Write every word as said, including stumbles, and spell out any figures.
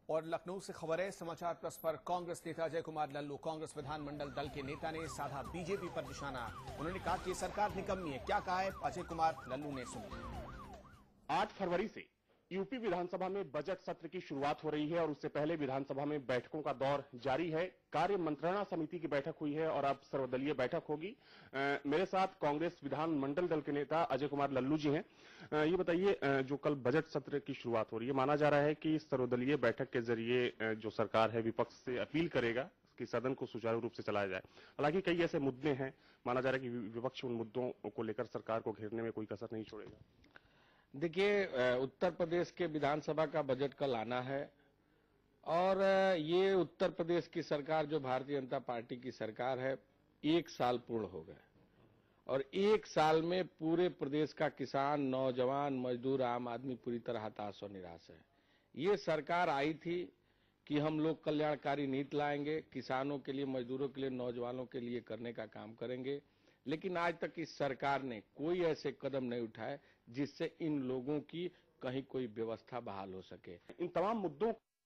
और लखनऊ से खबर है, समाचार प्लस पर कांग्रेस नेता अजय कुमार लल्लू, कांग्रेस विधानमंडल दल के नेता ने साधा बीजेपी पर निशाना। उन्होंने कहा कि सरकार निकम्मी है। क्या कहा है अजय कुमार लल्लू ने, सुनिए। आठ फरवरी से यूपी विधानसभा में बजट सत्र की शुरुआत हो रही है और उससे पहले विधानसभा में बैठकों का दौर जारी है। कार्य मंत्रणा समिति की बैठक हुई है और अब सर्वदलीय बैठक होगी। आ, मेरे साथ कांग्रेस विधानमंडल दल के नेता अजय कुमार लल्लू जी हैं। आ, ये बताइए, जो कल बजट सत्र की शुरुआत हो रही है, माना जा रहा है कि सर्वदलीय बैठक के जरिए जो सरकार है विपक्ष से अपील करेगा कि सदन को सुचारू रूप से चलाया जाए। हालांकि कई ऐसे मुद्दे हैं, माना जा रहा है कि विपक्ष उन मुद्दों को लेकर सरकार को घेरने में कोई कसर नहीं छोड़ेगा। देखिए, उत्तर प्रदेश के विधानसभा का बजट कल आना है और ये उत्तर प्रदेश की सरकार, जो भारतीय जनता पार्टी की सरकार है, एक साल पूर्ण हो गए और एक साल में पूरे प्रदेश का किसान, नौजवान, मजदूर, आम आदमी पूरी तरह हताश और निराश है। ये सरकार आई थी कि हम लोग कल्याणकारी नीति लाएंगे, किसानों के लिए, मजदूरों के लिए, नौजवानों के लिए करने का काम करेंगे, लेकिन आज तक इस सरकार ने कोई ऐसे कदम नहीं उठाए जिससे इन लोगों की कहीं कोई व्यवस्था बहाल हो सके। इन तमाम मुद्दों